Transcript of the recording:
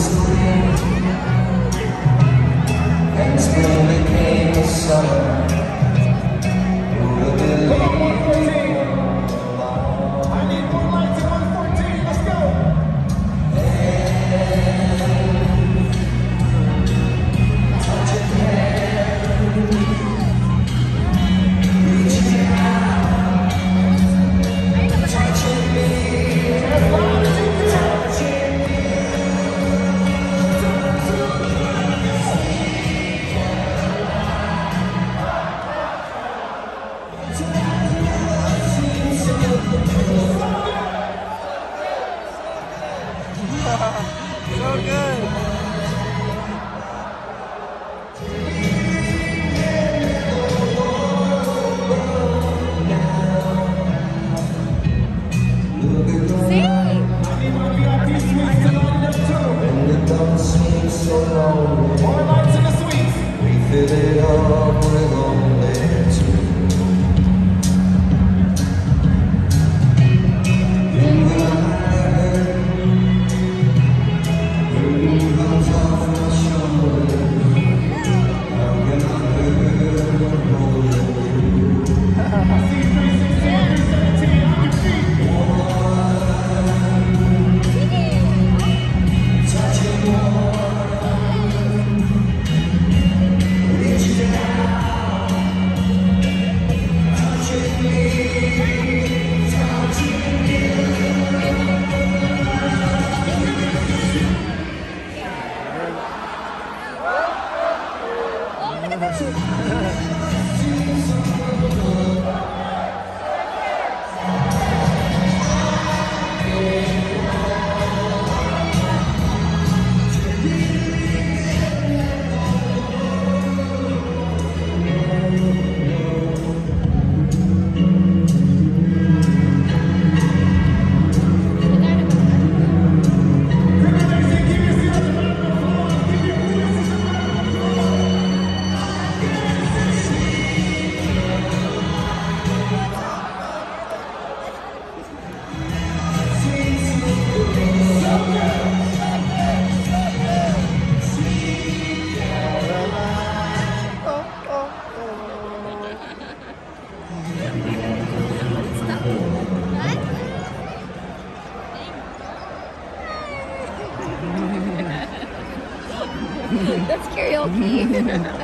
And spring became the summer. Who would believe? I need more lights at 114, let's go! And touching hand, reaching out, touching me, touching me. So good. When the don't seem so lonely, more lights in the suites. We fill it up with only two. In the night, burden comes off my shoulder. How can I hurt more than you? I see 316, 317 on your feet. Touching one, reaching out, touching me, touching you. That's karaoke.